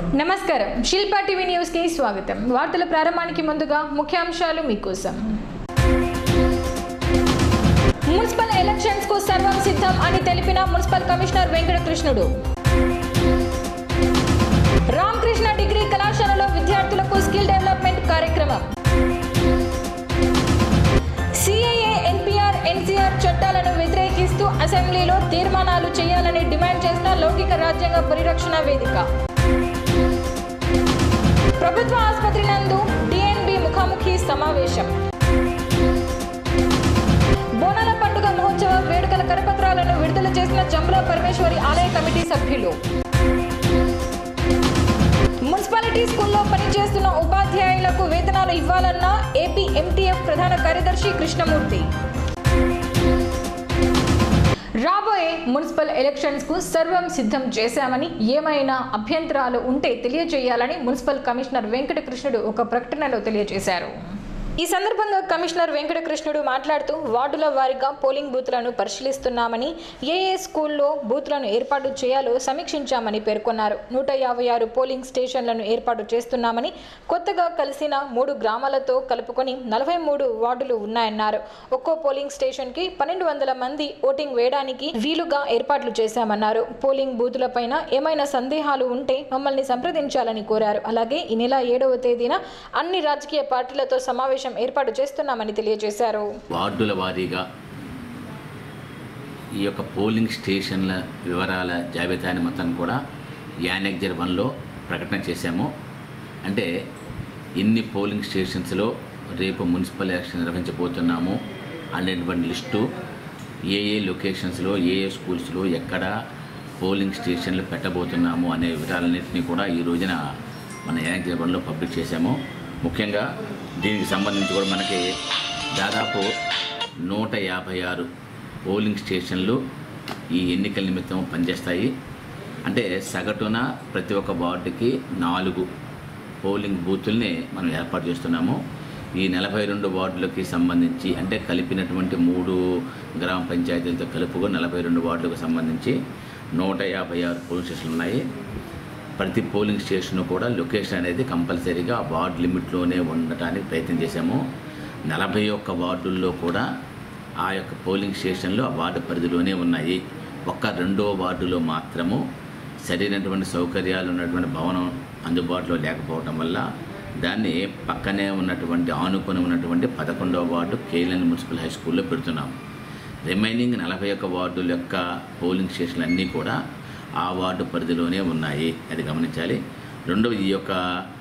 నమస్కారం Shilpa TV news కి స్వాగతం. వార్తల ప్రారంభానికి ముందుగా ముఖ్యాంశాలు మీకోసం. మున్సిపల్ ఎలక్షన్స్ కు సర్వం సిద్ధం అని తెలిపిన municipal commissioner Venkatakrishnudu. Ramakrishna degree కళాశాలలో విద్యార్థులకు స్కిల్ డెవలప్మెంట్ కార్యక్రమం. సిఏఏ ఎన్పిఆర్ ఎన్సిఆర్ చట్టాలను వ్యతిరేకిస్తూ అసెంబ్లీలో తీర్మానాలు చేయాలని డిమాండ్ చేసిన లౌకిక రాజ్యాంగ పరిరక్షణ వేదిక. ప్రభుత్వ ఆసుపత్రి నందు డిఎన్బి ముఖాముఖి సమావేశం. బోనాల పండుగ మహోత్సవ వేడుకల కరపత్రాలను విడుదల చేసిన జంబుల పరమేశ్వరి ఆలయ కమిటీ సభ్యులు. మున్సిపాలిటీ స్కూల్లో పనిచేస్తున్న ఉపాధ్యాయులకు వేతనాలు ఇవ్వాలన్న ఏపీ ఎంటీఎఫ్ ప్రధాన కార్యదర్శి కృష్ణమూర్తి. రాబోయే మున్సిపల్ ఎలక్షన్స్ కు సర్వం సిద్ధం చేశామని, ఏమైనా అభ్యంతరాలు ఉంటే తెలియజేయాలని మున్సిపల్ కమిషనర్ వెంకటకృష్ణుడు ఒక ప్రకటనలో తెలియజేశారు. ఈ సందర్భంగా కమిషనర్ వెంకటకృష్ణుడు మాట్లాడుతూ వార్డుల వారీగా పోలింగ్ బూత్లను పరిశీలిస్తున్నామని, ఏ స్కూల్లో బూత్లను ఏర్పాటు చేయాలో సమీక్షించామని పేర్కొన్నారు. 156 పోలింగ్ స్టేషన్లను ఏర్పాటు చేస్తున్నామని, కొత్తగా కలిసిన 3 గ్రామాలతో కలుపుకొని 43 వార్డులు ఉన్నాయన్నారు. ఒక్కో పోలింగ్ స్టేషన్ కి 1200 మంది ఓటింగ్ వేయడానికి వీలుగా ఏర్పాట్లు చేశామన్నారు. పోలింగ్ బూతులపైన ఏమైనా సందేహాలు ఉంటే మమ్మల్ని సంప్రదించాలని కోరారు. అలాగే ఈ నెల 7వ తేదీన అన్ని రాజకీయ పార్టీలతో సమావేశం ఏర్పాటు చేస్తున్నామని తెలియజేశారు. వార్డుల వారీగా ఈ యొక్క పోలింగ్ స్టేషన్ల వివరాల జాబితాని మొత్తం కూడా యానెక్జర్ 1లో ప్రకటన చేశాము. అంటే ఇన్ని పోలింగ్ స్టేషన్స్లో రేపు మున్సిపల్ ఎలక్షన్ నిర్వహించబోతున్నాము అనేటువంటి లిస్టు, ఏ లొకేషన్స్లో ఏ స్కూల్స్లో ఎక్కడ పోలింగ్ స్టేషన్లు పెట్టబోతున్నాము అనే వివరాలన్నింటినీ కూడా ఈ రోజున మన యానెక్జర్ 1లో పబ్లిష్ చేశాము. ముఖ్యంగా దీనికి సంబంధించి కూడా మనకి దాదాపు 156 పోలింగ్ స్టేషన్లు ఈ ఎన్నికల నిమిత్తం పనిచేస్తాయి. అంటే సగటున ప్రతి ఒక్క వార్డుకి 4 పోలింగ్ బూతుల్ని మనం ఏర్పాటు చేస్తున్నాము. ఈ 42 వార్డులకి సంబంధించి, అంటే కలిపినటువంటి 3 గ్రామ పంచాయతీలతో కలుపుకొని 42 వార్డులకు సంబంధించి 156 పోలింగ్ స్టేషన్లు ఉన్నాయి. ప్రతి పోలింగ్ స్టేషన్ కూడా లొకేషన్ అనేది కంపల్సరీగా వార్డు లిమిట్లోనే ఉండటానికి ప్రయత్నం చేశాము. 41 వార్డుల్లో కూడా ఆ యొక్క పోలింగ్ స్టేషన్లు ఆ వార్డు పరిధిలోనే ఉన్నాయి. ఒక్క 2వ వార్డులో మాత్రము సరైనటువంటి సౌకర్యాలు ఉన్నటువంటి భవనం అందుబాటులో లేకపోవటం వల్ల దాన్ని పక్కనే ఉన్నటువంటి ఆనుకొని ఉన్నటువంటి 11వ వార్డు కేఎల్ఎన్ మున్సిపల్ హై స్కూల్లో పెడుతున్నాము. రిమైనింగ్ 41 వార్డుల యొక్క పోలింగ్ స్టేషన్లు అన్నీ కూడా ఆ వార్డు పరిధిలోనే ఉన్నాయి, అది గమనించాలి. రెండవది, ఈ యొక్క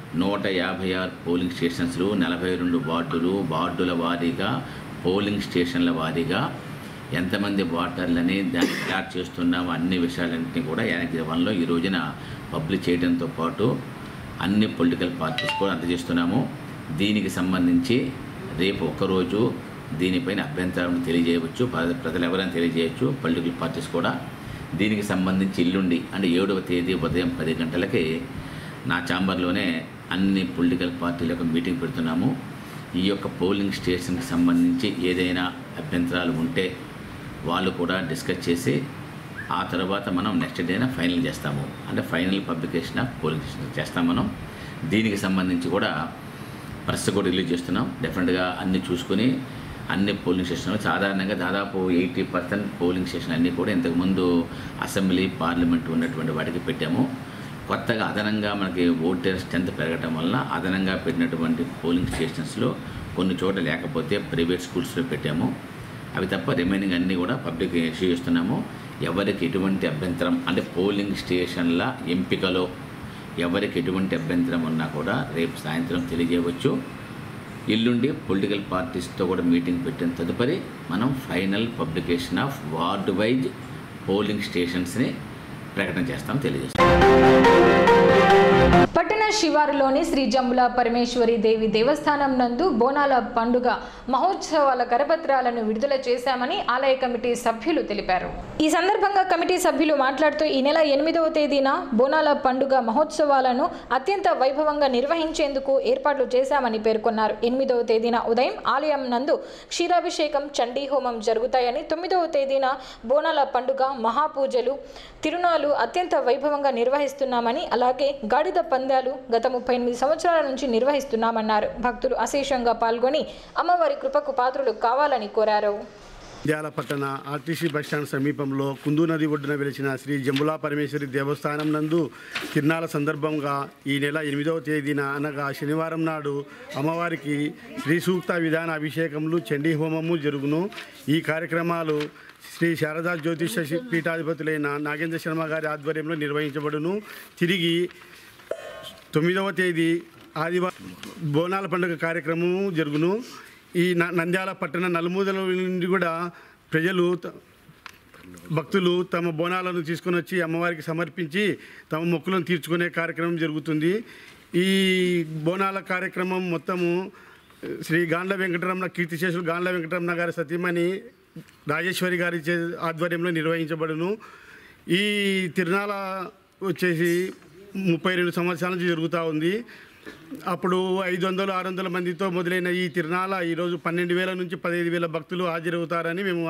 156 పోలింగ్ స్టేషన్స్లు, 42 వార్డులు, వార్డుల వారీగా పోలింగ్ స్టేషన్ల వారీగా ఎంతమంది ఓటర్లని దాన్ని స్టార్ట్ చేస్తున్నామో అన్ని విషయాలన్నింటినీ కూడా యానెక్జర్ 1లో ఈ రోజున పబ్లిష్ చేయడంతో పాటు అన్ని పొలిటికల్ పార్టీస్ కూడా అందజేస్తున్నాము. దీనికి సంబంధించి రేపు ఒక్కరోజు దీనిపైన అభ్యంతరాలను తెలియజేయవచ్చు, ప్రజలు ఎవరైనా తెలియజేయచ్చు. పొలిటికల్ పార్టీస్ కూడా దీనికి సంబంధించి ఎల్లుండి అంటే 7వ తేదీ ఉదయం 10 గంటలకి నా ఛాంబర్లోనే అన్ని పొలిటికల్ పార్టీల యొక్క మీటింగ్ పెడుతున్నాము. ఈ యొక్క పోలింగ్ స్టేషన్కి సంబంధించి ఏదైనా అభ్యంతరాలు ఉంటే వాళ్ళు కూడా డిస్కస్ చేసి ఆ తర్వాత మనం నెక్స్ట్ డేన ఫైనల్ చేస్తాము. అంటే final publication of polling station చేస్తాం మనం. దీనికి సంబంధించి కూడా ప్రెస్ కూడా రిలీజ్ చేస్తున్నాం. డెఫినెట్గా అన్నీ చూసుకుని అన్ని పోలింగ్ స్టేషన్లు సాధారణంగా దాదాపు 80% పోలింగ్ స్టేషన్ అన్నీ కూడా ఇంతకుముందు అసెంబ్లీ పార్లమెంట్ ఉన్నటువంటి వాటికి పెట్టాము. కొత్తగా అదనంగా మనకి ఓటర్ స్ట్రెంత్ పెరగటం వల్ల అదనంగా పెట్టినటువంటి పోలింగ్ స్టేషన్స్లో కొన్ని చోట్ల లేకపోతే ప్రైవేట్ స్కూల్స్లో పెట్టాము. అవి తప్ప రిమైనింగ్ అన్నీ కూడా పబ్లిక్ ఇష్యూ చేస్తున్నాము. ఎవరికి ఎటువంటి అభ్యంతరం అంటే పోలింగ్ స్టేషన్ల ఎంపికలో ఎవరికి ఎటువంటి అభ్యంతరం ఉన్నా కూడా రేపు సాయంత్రం తెలియజేయవచ్చు. ఎల్లుండి పొలిటికల్ పార్టీస్తో కూడా మీటింగ్ పెట్టిన తదుపరి మనం final publication of ward wise polling స్టేషన్స్ని ప్రకటన చేస్తాం, తెలియజేస్తాం. పట్టణ శివారులోని శ్రీ జంబుల పరమేశ్వరి దేవి దేవస్థానం నందు బోనాల పండుగ మహోత్సవాల కరపత్రాలను విడుదల చేశామని ఆలయ కమిటీ సభ్యులు తెలిపారు. ఈ సందర్భంగా కమిటీ సభ్యులు మాట్లాడుతూ ఈ నెల 8వ తేదీన బోనాల పండుగ మహోత్సవాలను అత్యంత వైభవంగా నిర్వహించేందుకు ఏర్పాట్లు చేశామని పేర్కొన్నారు. 8వ తేదీన ఉదయం ఆలయం నందు క్షీరాభిషేకం, చండీ హోమం జరుగుతాయని, 9వ తేదీన బోనాల పండుగ మహాపూజలు, తిరునాళ్లు అత్యంత వైభవంగా నిర్వహిస్తున్నామని, అలాగే గాడిద పందాలు గత 38 సంవత్సరాల నుంచి నిర్వహిస్తున్నామన్నారు. భక్తులు అశేషంగా పాల్గొని అమ్మవారి కృపకు పాత్రులు కావాలని కోరారు. నంద్యాల పట్టణ ఆర్టీసీ బస్టాండ్ సమీపంలో కుందు నది ఒడ్డున వెలిసిన శ్రీ జంబుల పరమేశ్వరి దేవస్థానం నందు తిరునాళ్ల సందర్భంగా ఈ నెల 8వ తేదీన అనగా శనివారం నాడు అమ్మవారికి శ్రీ సూక్త విధాన అభిషేకములు, చండీ హోమము జరుగును. ఈ కార్యక్రమాలు శ్రీ శారదా జ్యోతిష పీఠాధిపతులైన నాగేంద్ర శర్మ గారి ఆధ్వర్యంలో నిర్వహించబడును. తిరిగి 9వ తేదీ ఆదివారం బోనాల పండుగ కార్యక్రమం జరుగును. ఈ నంద్యాల పట్టణ నలుమూదల నుండి కూడా ప్రజలు, భక్తులు తమ బోనాలను తీసుకొని వచ్చి అమ్మవారికి సమర్పించి తమ మొక్కులను తీర్చుకునే కార్యక్రమం జరుగుతుంది. ఈ బోనాల కార్యక్రమం మొత్తము శ్రీ గాండ్ల వెంకటరమణ, కీర్తిశేషులు గాండ్ల వెంకటరమణ గారి సతీమణి రాజేశ్వరి గారి ఆధ్వర్యంలో నిర్వహించబడును. ఈ తిరునాళ వచ్చేసి 32 సంవత్సరాల నుంచి జరుగుతూ ఉంది. అప్పుడు 500-600 మందితో మొదలైన ఈ తిరునాళ ఈరోజు 12,000 నుంచి 15,000 భక్తులు హాజరవుతారని మేము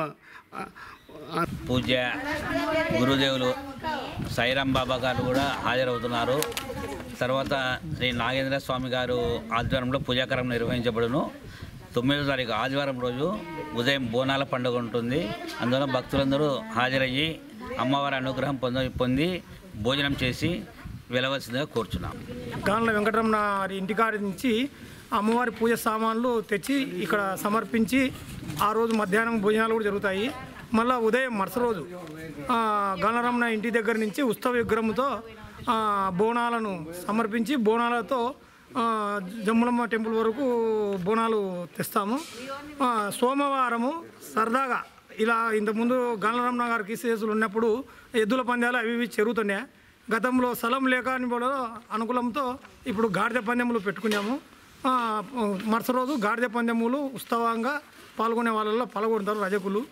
పూజ్య గురుదేవులు సాయిరాం బాబా గారు కూడా హాజరవుతున్నారు. తర్వాత శ్రీ నాగేంద్ర స్వామి గారు ఆధ్వర్యంలో పూజాకారం నిర్వహించబడును. 9వ తారీఖు ఆదివారం రోజు ఉదయం బోనాల పండుగ ఉంటుంది. అందువల్ల భక్తులందరూ హాజరయ్యి అమ్మవారి అనుగ్రహం పొంది భోజనం చేసి వెళ్ళవలసిందిగా కోరుచున్నాం. గాండ్ల వెంకటరమణ వారి ఇంటికాడి నుంచి అమ్మవారి పూజ సామాన్లు తెచ్చి ఇక్కడ సమర్పించి ఆ రోజు మధ్యాహ్నం భోజనాలు కూడా జరుగుతాయి. మళ్ళీ ఉదయం మరుసటి రోజు గాండ్లరమణ ఇంటి దగ్గర నుంచి ఉత్సవ విగ్రహంతో బోనాలను సమర్పించి బోనాలతో జమ్ములమ్మ టెంపుల్ వరకు బోనాలు తెస్తాము. సోమవారము సరదాగా ఇలా ఇంతకుముందు గాండ్లరమణ గారి కీసేసులు ఉన్నప్పుడు ఎద్దుల పందాలు అవి జరుగుతున్నాయి. గతంలో స్థలం లేక అనుకూలంతో ఇప్పుడు గాడిద పందెములు పెట్టుకున్నాము. మరుసటి రోజు గాడిద పందెములు ఉత్సవంగా పాల్గొనే వాళ్ళల్లో పాల్గొంటారు రజకులు.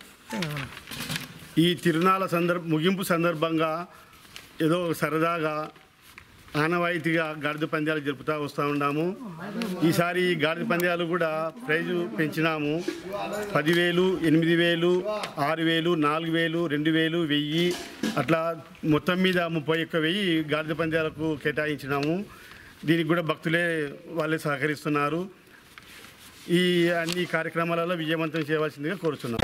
ఈ తిరునాళ్ళ ముగింపు సందర్భంగా ఏదో సరదాగా ఆనవాయితీగా గాడిద పందాలు జరుపుతూ వస్తూ ఉన్నాము. ఈసారి ఈ గాడిద పందాలు కూడా ప్రైజు పెంచినాము. 10,000, 8,000, 6,000, 4,000, 2,000, 1,000 అట్లా మొత్తం మీద 31,000 గాడిద పందాలకు కేటాయించినాము. దీనికి కూడా భక్తులే వాళ్ళే సహకరిస్తున్నారు. ఈ అన్ని కార్యక్రమాలలో విజయవంతం చేయవలసిందిగా కోరుతున్నాం.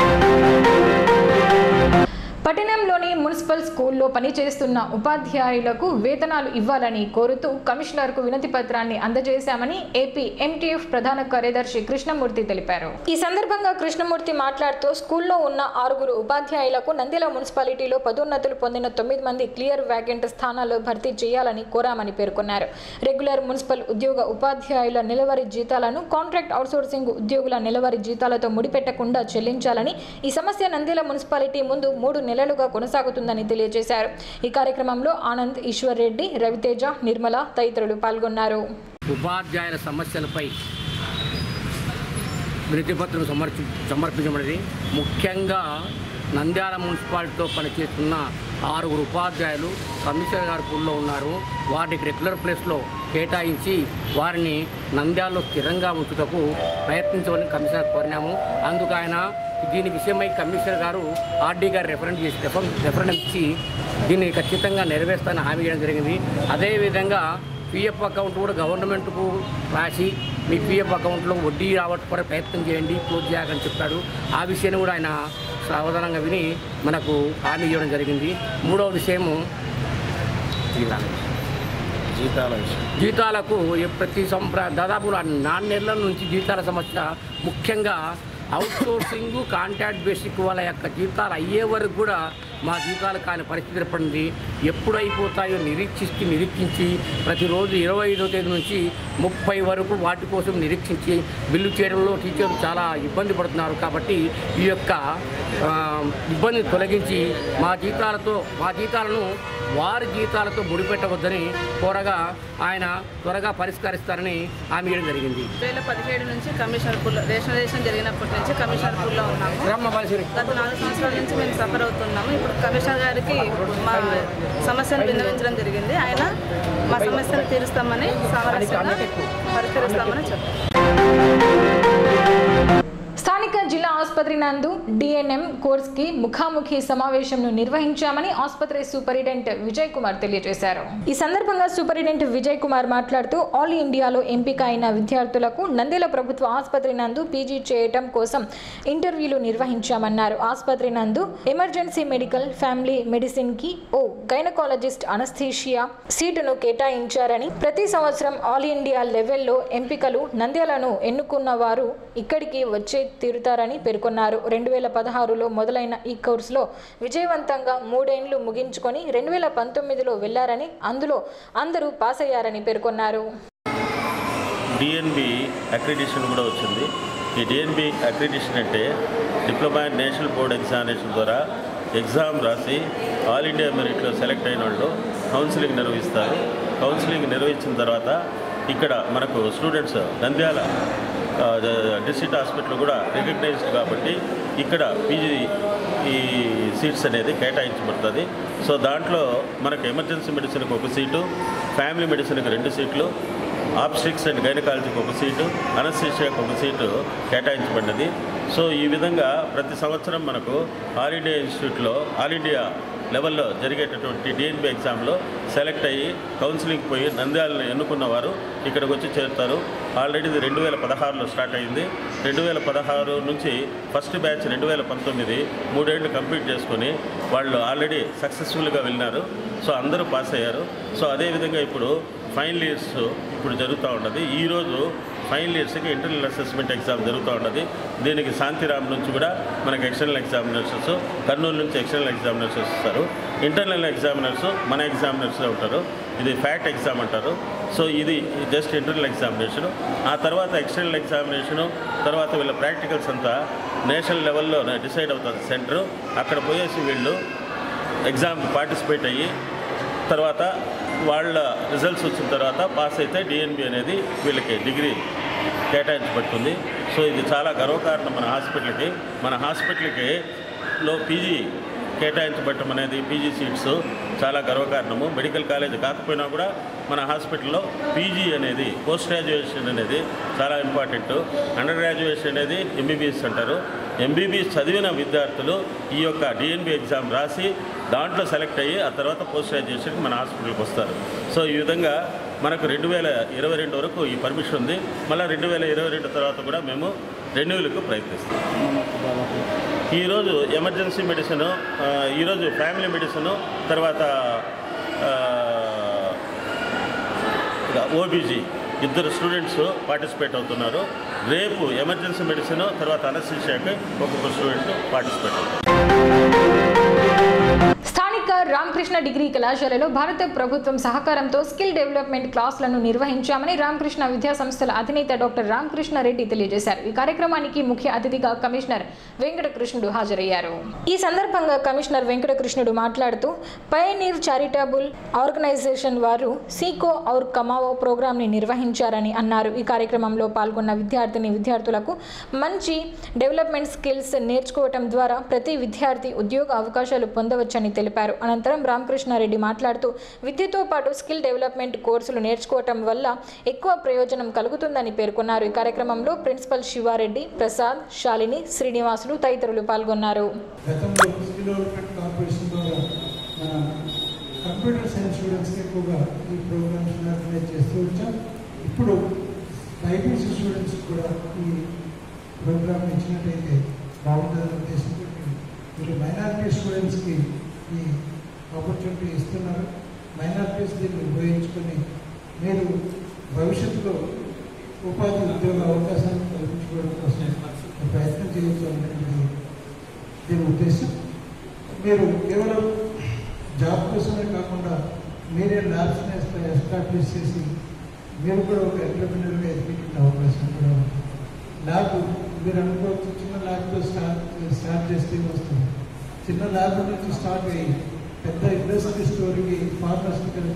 పట్టణంలోని మున్సిపల్ స్కూల్లో పనిచేస్తున్న ఉపాధ్యాయులకు వేతనాలు ఇవ్వాలని కోరుతూ కమిషనర్కు వినతి పత్రాన్ని అందజేశామని ఏపీ ఎంటీఎఫ్ ప్రధాన కార్యదర్శి కృష్ణమూర్తి తెలిపారు. ఈ సందర్భంగా కృష్ణమూర్తి మాట్లాడుతూ స్కూల్లో ఉన్న 6 ఉపాధ్యాయులకు నంద్యాల మున్సిపాలిటీలో పదోన్నతులు పొందిన 9 మంది క్లియర్ వ్యాకెంట్ స్థానాల్లో భర్తీ చేయాలని కోరామని పేర్కొన్నారు. రెగ్యులర్ మున్సిపల్ ఉద్యోగ ఉపాధ్యాయుల నెలవారీ జీతాలను కాంట్రాక్ట్ అవుట్సోర్సింగ్ ఉద్యోగుల నెలవారీ జీతాలతో ముడిపెట్టకుండా చెల్లించాలని, ఈ సమస్య నంద్యాల మున్సిపాలిటీ ముందు 3 నెలలుగా కొనసాగుతుందని తెలియజేశారు. ఈ కార్యక్రమంలో ఆనంద్, ఈశ్వర్ రెడ్డి, రవితేజ, నిర్మల తదితరులు పాల్గొన్నారు. ఉపాధ్యాయుల సమస్యలపై వినతిపత్రం సమర్పించబడింది. ముఖ్యంగా నంద్యాల మున్సిపాలిటీతో పనిచేస్తున్న 6 ఉపాధ్యాయులు కమిషనర్ గారి పూల్లో ఉన్నారు. వారికి రెగ్యులర్ ప్లేస్లో కేటాయించి వారిని నంద్యాలలో స్థిరంగా ఉంచుటకు ప్రయత్నించమని కమిషనర్ కోరినాము. అందుకు ఆయన దీని విషయమై కమిషనర్ గారు ఆర్డీ గారు రెఫరెన్స్ ఇచ్చి దీన్ని ఖచ్చితంగా నెరవేర్స్తానని హామీ ఇవ్వడం జరిగింది. అదేవిధంగా పిఎఫ్ అకౌంట్ కూడా గవర్నమెంట్కు రాసి మీ పిఎఫ్ అకౌంట్లో వడ్డీ రావట్టుకునే ప్రయత్నం చేయండి, క్లోజ్ చేయాలని చెప్పాడు. ఆ విషయాన్ని కూడా ఆయన సావధానంగా విని మనకు హామీ ఇవ్వడం జరిగింది. 3వ విషయము జీతాలకు ప్రతి దాదాపు 4 నెలల నుంచి జీతాల సమస్య, ముఖ్యంగా అవుట్సోర్సింగ్ కాంట్రాక్ట్ బేసిక్ వాళ్ళ యొక్క జీతాలు అయ్యే వరకు కూడా మా జీతాలు కాని పరిస్థితి ఏర్పడింది. ఎప్పుడు అయిపోతాయో నిరీక్షించి ప్రతిరోజు 25వ తేదీ నుంచి 30 వరకు వాటి కోసం నిరీక్షించి బిల్లు చేయడంలో టీచర్లు చాలా ఇబ్బంది పడుతున్నారు. కాబట్టి ఈ యొక్క ఇబ్బందిని తొలగించి మా జీతాలను వారి జీతాలతో ముడిపెట్టవద్దని కోరగా ఆయన త్వరగా పరిష్కరిస్తారని హామీ ఇవ్వడం జరిగింది. 2017 నుంచి కమిషనర్ పూల్ రేషనలైజేషన్ జరిగినప్పటి నుంచి కమిషనర్ పూల్లో ఉన్నాము. గత 4 సంవత్సరాల నుంచి మేము సఫర్ అవుతున్నాము. ఇప్పుడు కమిషనర్ గారికి మా సమస్యను విన్నవించడం జరిగింది. ఆయన మా సమస్యను తీరుస్తామని సామరస్యంగా పరిష్కరిస్తామని చెప్పారు. స్థానిక జిల్లా ఆసుపత్రి నందు డిఎన్ఎం కోర్స్ కి ముఖాముఖి సమావేశంను నిర్వహించామని ఆసుపత్రి సూపరింటెండెంట్ విజయ్ కుమార్ తెలియజేశారు. ఈ సందర్భంగా సూపరింటెండెంట్ విజయ్ కుమార్ మాట్లాడుతూ ఆల్ ఇండియాలో ఎంపిక అయిన విద్యార్థులకు నంద్యాల ప్రభుత్వ ఆసుపత్రి నందు పీజీ చేయటం కోసం ఇంటర్వ్యూలు నిర్వహించామన్నారు. ఆసుపత్రి నందు ఎమర్జెన్సీ మెడికల్, ఫ్యామిలీ మెడిసిన్ కి ఓ గైనకాలజిస్ట్, అనస్థీషియా సీటును కేటాయించారని, ప్రతి సంవత్సరం ఆల్ ఇండియా లెవెల్లో ఎంపికలు నంద్యాలను ఎన్నుకున్న వారు ఇక్కడికి వచ్చే తీరుతారని పేర్కొన్నారు. 2016లో మొదలైన ఈ కోర్సులో విజయవంతంగా 3 ఏళ్లు ముగించుకొని 2019లో వెళ్లారని, అందులో అందరూ పాస్ అయ్యారని పేర్కొన్నారు. డిఎన్బి అక్రిడిషన్ కూడా వచ్చింది. ఈ డిఎన్బి అక్రిడిషన్ అంటే డిప్లొమా నేషనల్ బోర్డ్ ఎగ్జామినేషన్ ద్వారా ఎగ్జామ్ రాసి ఆల్ ఇండియా మెరిట్లో సెలెక్ట్ అయిన వాళ్ళు కౌన్సిలింగ్ నిర్వహిస్తారు. కౌన్సిలింగ్ నిర్వహించిన తర్వాత ఇక్కడ మనకు స్టూడెంట్స్ నంద్యాల డిస్ట్రిక్ట్ హాస్పిటల్ కూడా రికగ్నైజ్డ్ కాబట్టి ఇక్కడ పీజీ ఈ సీట్స్ అనేది కేటాయించబడుతుంది. సో దాంట్లో మనకు ఎమర్జెన్సీ మెడిసిన్కి 1 సీటు, ఫ్యామిలీ మెడిసిన్కి 2 సీట్లు, ఆబ్స్ట్రిక్స్ అండ్ గైనకాలజీకి 1 సీటు, అనస్థీషియాకి 1 సీటు కేటాయించబడినది. సో ఈ విధంగా ప్రతి సంవత్సరం మనకు ఆల్ ఇండియా ఇన్స్టిట్యూట్లో ఆల్ ఇండియా లెవెల్లో జరిగేటటువంటి డిఎన్బి ఎగ్జామ్లో సెలెక్ట్ అయ్యి కౌన్సిలింగ్ పోయి నంద్యాలను ఎన్నుకున్న వారు ఇక్కడికి వచ్చి చేరుతారు. ఆల్రెడీ ఇది 2016లో స్టార్ట్ అయింది. 2016 నుంచి ఫస్ట్ బ్యాచ్ 2019 3 ఏళ్ళు కంప్లీట్ చేసుకొని వాళ్ళు ఆల్రెడీ సక్సెస్ఫుల్గా వెళ్ళినారు. సో అందరూ పాస్ అయ్యారు. సో అదేవిధంగా ఇప్పుడు ఫైనల్ ఇయర్స్ ఇప్పుడు జరుగుతూ ఉన్నది. ఈరోజు ఫైనల్ ఇయర్స్కి ఇంటర్నల్ అసెస్మెంట్ ఎగ్జామ్ జరుగుతూ ఉన్నది. దీనికి శాంతిరామ్ నుంచి కూడా మనకు ఎక్స్టర్నల్ ఎగ్జామినర్స్, కర్నూలు నుంచి ఎక్స్టర్నల్ ఎగ్జామినర్స్ వస్తారు. ఇంటర్నల్ ఎగ్జామినర్స్ మన ఎగ్జామినర్స్లో ఉంటారు. ఇది ఫ్యాక్ట్ ఎగ్జామ్ అంటారు. సో ఇది జస్ట్ ఇంటర్నల్ ఎగ్జామినేషను. ఆ తర్వాత ఎక్స్టర్నల్ ఎగ్జామినేషను తర్వాత వీళ్ళ ప్రాక్టికల్స్ అంతా నేషనల్ లెవెల్లో డిసైడ్ అవుతుంది సెంటరు. అక్కడ పోయేసి వీళ్ళు ఎగ్జామ్ పార్టిసిపేట్ అయ్యి తర్వాత వాళ్ళ రిజల్ట్స్ వచ్చిన తర్వాత పాస్ అయితే డిఎన్బి అనేది వీళ్ళకి డిగ్రీ కేటాయించబడుతుంది. సో ఇది చాలా గర్వకారణం మన హాస్పిటల్కి లో పీజీ కేటాయించబడటం అనేది, పీజీ సీట్స్ చాలా గర్వకారణము. మెడికల్ కాలేజ్ కాకపోయినా కూడా మన హాస్పిటల్లో పీజీ అనేది, పోస్ట్ గ్రాడ్యుయేషన్ అనేది చాలా ఇంపార్టెంట్. అండర్ గ్రాడ్యుయేషన్ అనేది ఎంబీబీఎస్ అంటారు. ఎంబీబీఎస్ చదివిన విద్యార్థులు ఈ యొక్క డిఎన్బి ఎగ్జామ్ రాసి దాంట్లో సెలెక్ట్ అయ్యి ఆ తర్వాత పోస్ట్ గ్రాడ్యుయేషన్కి మన హాస్పిటల్కి వస్తారు. సో ఈ విధంగా మనకు 2022 వరకు ఈ పర్మిషన్ ఉంది. మళ్ళీ 2022 తర్వాత కూడా మేము రెన్యూవల్కు ప్రయత్నిస్తాం. ఈరోజు ఎమర్జెన్సీ మెడిసిన్, ఈరోజు ఫ్యామిలీ మెడిసిన్, తర్వాత ఓబీజీ 2 స్టూడెంట్స్ పార్టిసిపేట్ అవుతున్నారు. రేపు ఎమర్జెన్సీ మెడిసిన్ తర్వాత అనస్థీషియాకి 1 స్టూడెంట్ పార్టిసిపేట్ అవుతారు. స్థానిక రామకృష్ణ డిగ్రీ కళాశాలలో భారత ప్రభుత్వం సహకారంతో స్కిల్ డెవలప్మెంట్ క్లాసులను నిర్వహించామని రామకృష్ణ విద్యా సంస్థల అధినేత డాక్టర్ రామకృష్ణ రెడ్డి తెలియజేశారు. ఈ కార్యక్రమానికి ముఖ్య అతిథిగా కమిషనర్ వెంకటకృష్ణుడు హాజరయ్యారు. ఈ సందర్భంగా కమిషనర్ వెంకటకృష్ణుడు మాట్లాడుతూ పయనీర్ చారిటబుల్ ఆర్గనైజేషన్ వారు సీకో ఔర్ కమావో ప్రోగ్రామ్ ని నిర్వహించారని అన్నారు. ఈ కార్యక్రమంలో పాల్గొన్న విద్యార్థులకు మంచి డెవలప్మెంట్ స్కిల్స్ నేర్చుకోవడం ద్వారా ప్రతి విద్యార్థి ఉద్యోగ అవకాశాలు పొందవచ్చని తెలిపారు. అనంతరం రామకృష్ణారెడ్డి మాట్లాడుతూ విద్యతో పాటు స్కిల్ డెవలప్మెంట్ కోర్సులు నేర్చుకోవటం వల్ల ఎక్కువ ప్రయోజనం కలుగుతుందని పేర్కొన్నారు. ఈ కార్యక్రమంలో ప్రిన్సిపల్ శివారెడ్డి, ప్రసాద్, శాలిని, శ్రీనివాసులు తదితరులు పాల్గొన్నారు. కంప్యూటర్ సైన్స్ స్టూడెంట్స్కి ఎక్కువగా ఈ ప్రోగ్రామ్స్ ఆర్గనైజ్ చేస్తూ వచ్చాం. ఇప్పుడు బైపీసీ స్టూడెంట్స్ కూడా ఈ ప్రోగ్రామ్ ఇచ్చినట్టయితే బాగుంటుందనే ఉద్దేశంతో మీరు మైనారిటీ స్టూడెంట్స్కి ఈ ఆపర్చునిటీ ఇస్తున్నారు. మైనారిటీస్ దీన్ని ఉపయోగించుకొని మీరు భవిష్యత్తులో ఉపాధి ఉద్యోగ అవకాశాలను కల్పించుకోవడం కోసం ప్రయత్నం చేయొచ్చు అనేటువంటి దీని ఉద్దేశం. మీరు కేవలం జాబ్ కోసమే కాకుండా మీరే ల్యాబ్స్ని ఎస్టాబ్లిష్ చేసి మీరు కూడా ఒక ఎంటర్‌ప్రెన్యూర్‌గా ఎదిగేటువంటి అవకాశం కూడా ఉంది. ల్యాబ్ మీరు అనుకోవచ్చు, చిన్న ల్యాబ్తో స్టార్ట్ చేస్తే వస్తుంది. చిన్న ల్యాబ్ నుంచి స్టార్ట్ అయ్యి పెద్ద ఇండస్ట్రీ స్టోరీకి ఫార్మాస్యూటికల్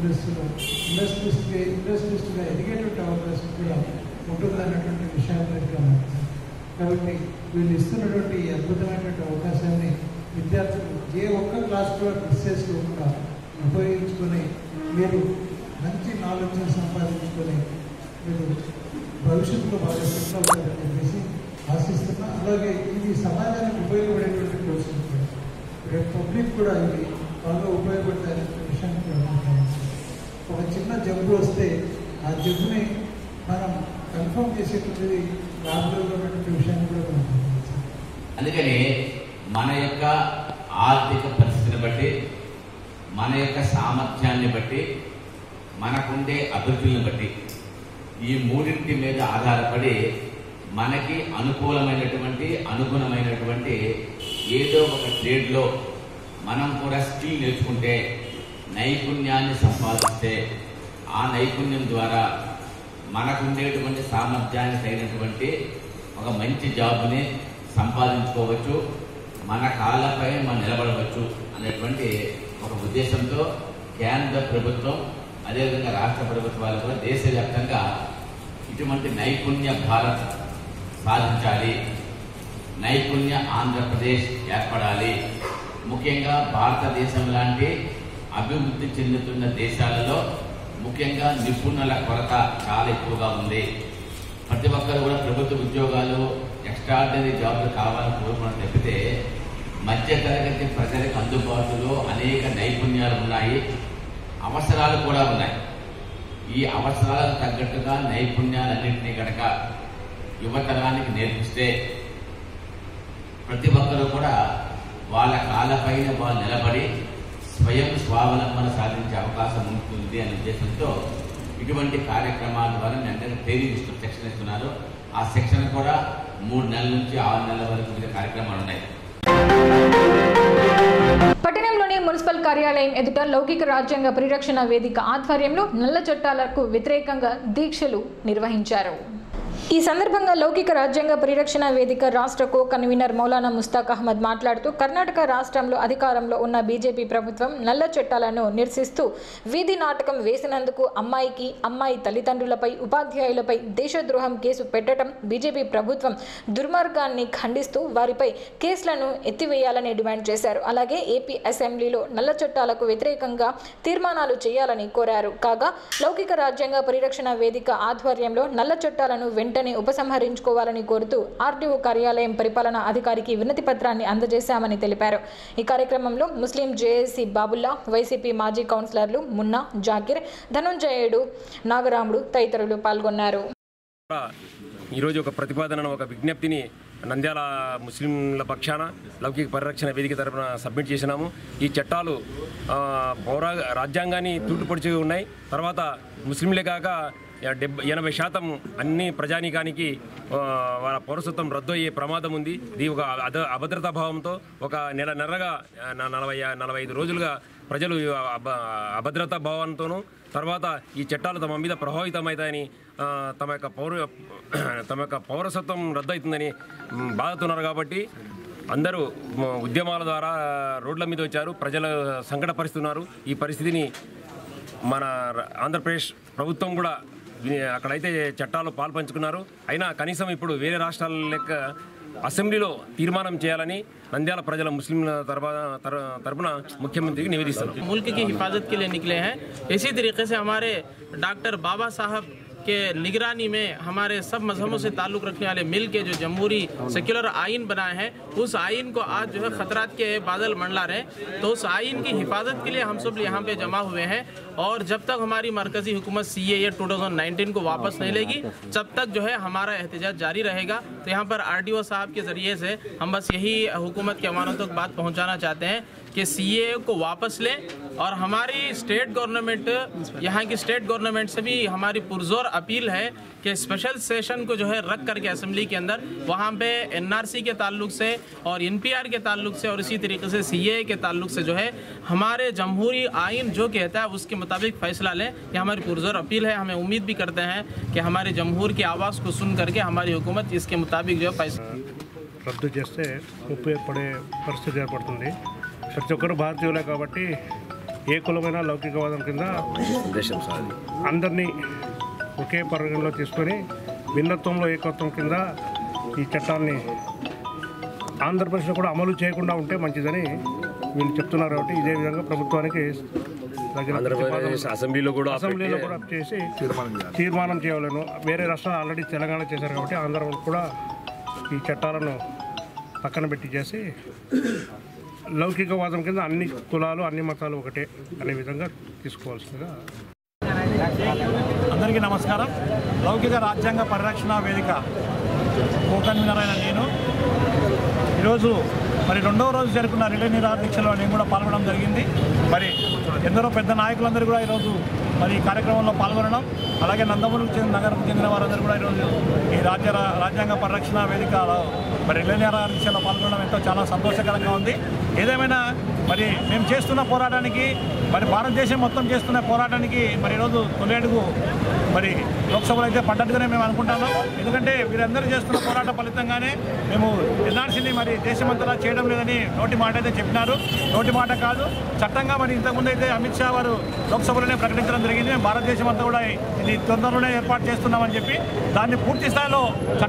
ఇండస్ట్రీస్గా ఎదిగేటువంటి అవకాశం కూడా ఉంటుందన్నటువంటి విషయాన్ని గమనించాలి. కాబట్టి వీళ్ళు ఇస్తున్నటువంటి అద్భుతమైనటువంటి అవకాశాన్ని విద్యార్థులు ఏ ఒక్క క్లాస్ కూడా మిస్ చేసుకోకుండా ఉపయోగించుకొని మీరు మంచి నాలెడ్జ్ని సంపాదించుకొని మీరు భవిష్యత్తులో బాగా సెటిల్ అవుతారని చెప్పేసి ఆశిస్తున్నా. అలాగే ఇది సమాజానికి ఉపయోగపడేటువంటి కోర్సులు కూడా రేపు పబ్లిక్ కూడా ఇది బాగా ఉపయోగపడతాయనే విషయాన్ని కూడా ఒక చిన్న జబ్బు వస్తే ఆ జబ్బుని మనం కన్ఫర్మ్ చేసేటువంటిది ల్యాబ్లో ఉన్నటువంటి విషయాన్ని కూడా మనం గమనించాలి. అందుకని మన యొక్క ఆర్థిక పరిస్థితిని బట్టి, మన యొక్క సామర్థ్యాన్ని బట్టి, మనకుండే అభివృద్ధిని బట్టి ఈ మూడింటి మీద ఆధారపడి మనకి అనుగుణమైనటువంటి ఏదో ఒక ట్రేడ్లో మనం కూడా స్కిల్ నేర్చుకుంటే, నైపుణ్యాన్ని సంపాదిస్తే ఆ నైపుణ్యం ద్వారా మనకుండేటువంటి సామర్థ్యానికి తగినటువంటి ఒక మంచి జాబ్ని సంపాదించుకోవచ్చు, మన కాళ్ళపై మనం నిలబడవచ్చు అనేటువంటి ఒక ఉద్దేశంతో కేంద్ర ప్రభుత్వం అదేవిధంగా రాష్ట్ర ప్రభుత్వాలు కూడా దేశవ్యాప్తంగా ఇటువంటి నైపుణ్య భారత్ సాధించాలి, నైపుణ్య ఆంధ్రప్రదేశ్ ఏర్పడాలి. ముఖ్యంగా భారతదేశం లాంటి అభివృద్ధి చెందుతున్న దేశాలలో ముఖ్యంగా నిపుణుల కొరత చాలా ఎక్కువగా ఉంది. ప్రతి ఒక్కరు కూడా ప్రభుత్వ ఉద్యోగాలు, ఎక్స్ట్రాడినరీ జాబ్లు కావాలని కోరుకున్న తప్పితే మధ్యతరగతి ప్రజలకు అందుబాటులో అనేక నైపుణ్యాలు ఉన్నాయి, అవసరాలు కూడా ఉన్నాయి. ఈ అవసరాలకు తగ్గట్టుగా నైపుణ్యాలన్నింటినీ కనుక యువతరానికి నేర్పిస్తే ప్రతి ఒక్కరూ కూడా వాళ్ళ కాళ్ళపైన వాళ్ళు నిలబడి స్వయం స్వావలంబన సాధించే అవకాశం ఉంటుంది అనే ఉద్దేశంతో ఇటువంటి కార్యక్రమాల ద్వారా వెంటనే ట్రైనింగ్ శిక్షణ ఇస్తున్నారు. ఆ శిక్షణ కూడా 3 నెలల నుంచి 6 నెలల వరకు కార్యక్రమాలు ఉన్నాయి. పట్టణంలోని మున్సిపల్ కార్యాలయం ఎదుట లౌకిక రాజ్యాంగ పరిరక్షణ వేదిక ఆధ్వర్యంలో నల్ల చట్టాలకు వ్యతిరేకంగా దీక్షలు నిర్వహించారు. ఈ సందర్భంగా లౌకిక రాజ్యాంగ పరిరక్షణ వేదిక రాష్ట్ర కో కన్వీనర్ మౌలానా ముస్తాక్ అహ్మద్ మాట్లాడుతూ కర్ణాటక రాష్ట్రంలో అధికారంలో ఉన్న బీజేపీ ప్రభుత్వం నల్ల చట్టాలను నిరసిస్తూ వీధి నాటకం వేసినందుకు అమ్మాయి తల్లిదండ్రులపై, ఉపాధ్యాయులపై దేశద్రోహం కేసు పెట్టడం బీజేపీ ప్రభుత్వం దుర్మార్గాన్ని ఖండిస్తూ వారిపై కేసులను ఎత్తివేయాలని డిమాండ్ చేశారు. అలాగే ఏపీ అసెంబ్లీలో నల్ల చట్టాలకు వ్యతిరేకంగా తీర్మానాలు చేయాలని కోరారు. కాగా లౌకిక రాజ్యాంగ పరిరక్షణ వేదిక ఆధ్వర్యంలో నల్ల చట్టాలను వెంటనే ఉపసంహరించుకోవాలని కోరుతూ ఆర్డీఓ కార్యాలయం పరిపాలనా అధికారికి వినతి పత్రాన్ని అందజేశామని తెలిపారు. ఈ కార్యక్రమంలో ముస్లిం జేఏసీ బాబుల్లా, వైసీపీ మాజీ కౌన్సిలర్లు మున్నా, జాకిర్, ధనుంజయుడు, నాగరాముడు తదితరులు పాల్గొన్నారు. ఈరోజు ఒక ప్రతిపాదనను, ఒక విజ్ఞప్తిని నంద్యాల ముస్లింల పక్షాన లౌకిక పరిరక్షణ వేదిక తరఫున సబ్మిట్ చేసినాము. ఈ చట్టాలు రాజ్యాంగాన్ని తూటుపొడిచి ఉన్నాయి. తర్వాత ముస్లింలే కాక 80% అన్ని ప్రజానీకానికి వాళ్ళ పౌరసత్వం రద్దు అయ్యే ప్రమాదం ఉంది. ఇది ఒక అభద్రతా భావంతో ఒక నెలన్నరగా 45 రోజులుగా ప్రజలు అభద్రతా భావంతోనూ తర్వాత ఈ చట్టాలు తమ మీద ప్రభావితమవుతాయని తమ యొక్క పౌరసత్వం రద్దు అవుతుందని బాధతున్నారు. కాబట్టి అందరూ ఉద్యమాల ద్వారా రోడ్ల మీద వచ్చారు, ప్రజలు సంకటపరుస్తున్నారు. ఈ పరిస్థితిని మన ఆంధ్రప్రదేశ్ ప్రభుత్వం కూడా అక్కడైతే చట్టాలు పాల్పంచుకున్నారు. అయినా కనీసం ఇప్పుడు వేరే రాష్ట్రాల లెక్క అసెంబ్లీలో తీర్మానం చేయాలని నంద్याला प्रजल मुस्लिम तरफुना मुख्यमंत्री की निवेदित मुल्क की हिफाजत के लिए निकले हैं। इसी तरीके से हमारे डॉक्टर बाबा साहब के निगरानी में हमारे सब मजहबों से ताल्लुक़ रखने वाले मिल के जो जमहूरी सेक्युलर आइन बनाए हैं, उस आइन को आज जो है ख़तरात के बादल मंडला रहे, तो उस आइन की हिफाजत के लिए हम सब यहाँ पे जमा हुए हैं। और जब तक हमारी मरकज़ी हुकूमत CAA 2019 को वापस नहीं लेगी, जब तक जो है हमारा एहतजाज जारी रहेगा। तो यहाँ पर RDO साहब के ज़रिए से हम बस यही हुकूमत के अमानतों तक बात पहुँचाना चाहते हैं कि CAA को वापस लें और हमारी स्टेट गवर्नमेंट, यहाँ की स्टेट गवर्नमेंट से भी हमारी पुरजोर अपील है कि स्पेशल सेशन को जो है रख करके असेंबली के अंदर वहाँ पे NRC के ताल्लुक से और NPR के ताल्लुक से और इसी तरीके से CAA के ताल्लुक से जो है हमारे जमहूरी आइन जो कहता है उसके मुताबिक फैसला लें, ये हमारी पुरजोर अपील है। हमें उम्मीद भी करते हैं कि हमारे जमहूर की आवाज़ को सुन करके हमारी हुकूमत इसके मुताबिक जो फैसला రద్దు చేస్తే ఉపయోగపడే పరిస్థితి ఏర్పడుతుంది. ప్రతి ఒక్కరు భారతీయులే కాబట్టి ఏ కులమైన లౌకికవాదం కింద అందరినీ ఒకే పరిగణలో తీసుకొని భిన్నత్వంలో ఏకత్వం కింద ఈ చట్టాన్ని ఆంధ్రప్రదేశ్లో కూడా అమలు చేయకుండా ఉంటే మంచిదని వీళ్ళు చెప్తున్నారు. కాబట్టి ఇదే విధంగా ప్రభుత్వానికి అసెంబ్లీలో కూడా చేసి తీర్మానం చేయాలను. వేరే రాష్ట్రాలు ఆల్రెడీ తెలంగాణ చేశారు కాబట్టి ఆంధ్ర కూడా ఈ చట్టాలను పక్కన పెట్టి చేసి లౌకికవాదం కింద అన్ని కులాలు అన్ని మతాలు ఒకటే అనే విధంగా తీసుకోవాల్సిందిగా. అందరికీ నమస్కారం. లౌకిక రాజ్యాంగ పరిరక్షణ వేదిక కో-కన్వీనర్ అయిన నేను ఈరోజు మరి 2వ రోజు జరుగుతున్న రిలే నిరాహార దీక్షలో నేను కూడా పాల్గొనడం జరిగింది. మరి ఎందరో పెద్ద నాయకులందరూ కూడా ఈరోజు మరి ఈ కార్యక్రమంలో పాల్గొనడం, అలాగే నందమూరికి నగరం చెందిన వారందరూ కూడా ఈరోజు ఈ రాజ్యాంగ పరిరక్షణ వేదికలో మరి రిలే నిరాహార దీక్షలో పాల్గొనడం ఎంతో చాలా సంతోషకరంగా ఉంది. ఏదేమైనా మరి మేము చేస్తున్న పోరాటానికి, మరి భారతదేశం మొత్తం చేస్తున్న పోరాటానికి మరి ఈరోజు తొలి అడుగు మరి లోక్సభలో అయితే పడ్డట్టుగానే మేము అనుకుంటున్నాం. ఎందుకంటే వీరందరూ చేస్తున్న పోరాట ఫలితంగానే మేము ఎన్ఆర్సీని మరి దేశమంతటా చేయడం లేదని నోటి మాట అయితే చెప్పినారు. నోటి మాట కాదు, చట్టంగా మరి ఇంతకుముందు అయితే అమిత్ షా వారు లోక్సభలోనే ప్రకటించడం జరిగింది. మేము భారతదేశం అంతా కూడా ఇది తొందరలోనే ఏర్పాటు చేస్తున్నామని చెప్పి దాన్ని పూర్తి స్థాయిలో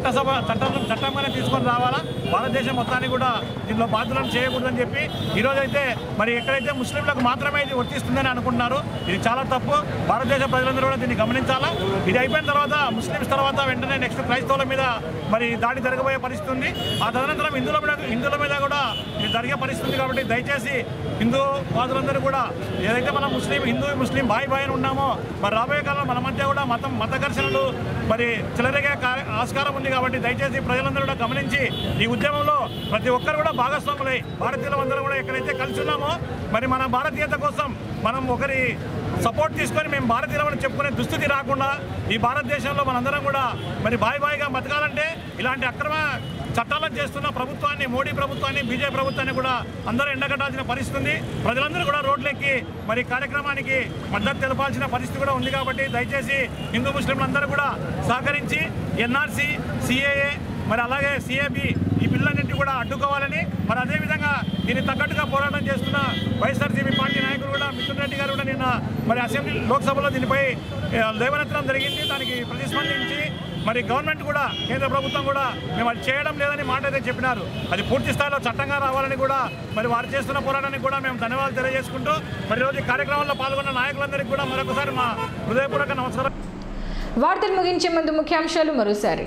చట్టంగానే తీసుకొని రావాలా, భారతదేశం మొత్తాన్ని కూడా దీనిలో బాధ్యులను చేయకూడదని చెప్పి ఈరోజైతే మరి ఎక్కడైతే ముస్లింలకు మాత్రమే ఇది వర్తిస్తుందని అనుకుంటున్నారు. ఇది చాలా తప్పు. భారతదేశ ప్రజలందరూ కూడా దీన్ని గమనించాలా. ఇది అయిపోయిన తర్వాత ముస్లిమ్స్ తర్వాత వెంటనే నెక్స్ట్ క్రైస్తవుల మీద మరి దాడి జరగబోయే పరిస్థితి ఉంది. ఆ తదనంతరం హిందువుల మీద కూడా ఇది జరిగే పరిస్థితి. కాబట్టి దయచేసి హిందూ వాదులందరూ కూడా ఏదైతే మనం హిందూ ముస్లిం బాయ్ అని ఉన్నామో మరి రాబోయే కాలంలో మన మధ్య కూడా మత ఘర్షణలు మరి చెలరేగే ఆస్కారం ఉంది. కాబట్టి దయచేసి ప్రజలందరూ కూడా గమనించి ఈ ఉద్యమంలో ప్రతి ఒక్కరు కూడా భాగస్వాములై భారతీయులందరూ కూడా ఎక్కడైతే కలిసి ఉన్నామో మరి మన భారతీయత కోసం మనం ఒకరి సపోర్ట్ తీసుకొని మేము భారతీయులని చెప్పుకునే దుస్థితి రాకుండా ఈ భారతదేశంలో మనందరం కూడా మరి బాయిగా బతకాలంటే ఇలాంటి అక్రమ చట్టాలను చేస్తున్న ప్రభుత్వాన్ని, మోడీ ప్రభుత్వాన్ని, బీజేపీ ప్రభుత్వాన్ని కూడా అందరూ ఎండగట్టాల్సిన పరిస్థితి ఉంది. ప్రజలందరూ కూడా రోడ్లెక్కి మరి కార్యక్రమానికి మద్దతు తెలపాల్సిన పరిస్థితి కూడా ఉంది. కాబట్టి దయచేసి హిందూ ముస్లింలందరూ కూడా సహకరించి ఎన్ఆర్సీ, సిఏఏ మరి అలాగే సిఏబి ఈ బిల్లులన్నింటినీ కూడా అడ్డుకోవాలని, మరి అదేవిధంగా దీన్ని తగ్గట్టుగా పోరాటం చేస్తున్న వైఎస్ఆర్సీపీ పార్టీ నాయకులు కూడా మిథున్ రెడ్డి గారు కూడా నిన్న మరి అసెంబ్లీ లోక్సభలో దీనిపై లేవనెత్తడం జరిగింది. దానికి ప్రతిస్పందించి మరి గవర్నమెంట్ కూడా, కేంద్ర ప్రభుత్వం కూడా మేము అది చేయడం లేదని మాట అయితే చెప్పినారు. అది పూర్తి స్థాయిలో చట్టంగా రావాలని కూడా మరి వారు చేస్తున్న పోరాటానికి కూడా మేము ధన్యవాదాలు తెలియజేసుకుంటూ మరి ఈరోజు ఈ కార్యక్రమంలో పాల్గొన్న నాయకులందరికీ కూడా మరొకసారి మా హృదయపూర్వక నమస్కారం. వార్తలు ముగించే ముందు ముఖ్యాంశాలు మరోసారి.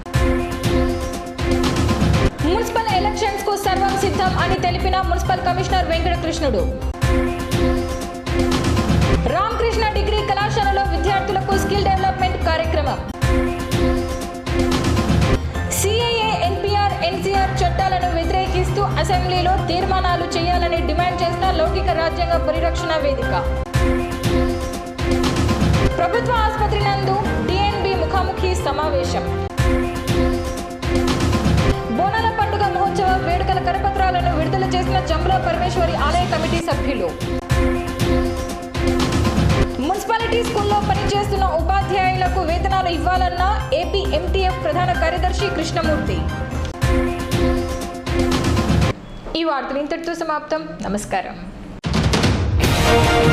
మున్సిపల్ ఎలక్షన్స్ కు సర్వం సిద్ధం అని తెలిపిన municipal commissioner Venkatakrishnudu. Ramakrishna degree కళాశాలలో విద్యార్థులకు స్కిల్ డెవలప్మెంట్ కార్యక్రమం. సిఏఏ, ఎన్పిఆర్, ఎన్సీఆర్ చట్టాలను వ్యతిరేకిస్తూ అసెంబ్లీలో తీర్మానాలు చేయాలని డిమాండ్ చేసిన లౌకిక రాజ్యాంగ పరిరక్షణ వేదిక. ప్రభుత్వ ఆసుపత్రి నందు డిఎన్బి ముఖాముఖి సమావేశం. బోనాల పండుగ మహోత్సవ వేడుకల కరపత్రాలను విడుదల చేసిన జంబుల పరమేశ్వరి ఆలయ కమిటీ సభ్యులు. మున్సిపాలిటీ స్కూల్లో పనిచేస్తున్న ఉపాధ్యాయులకు వేతనాలు ఇవ్వాలన్న ఏపీ ఎంటీఎఫ్ ప్రధాన కార్యదర్శి కృష్ణమూర్తి. ఈ వార్తలు ఇంతటితో సమాప్తం. నమస్కారం.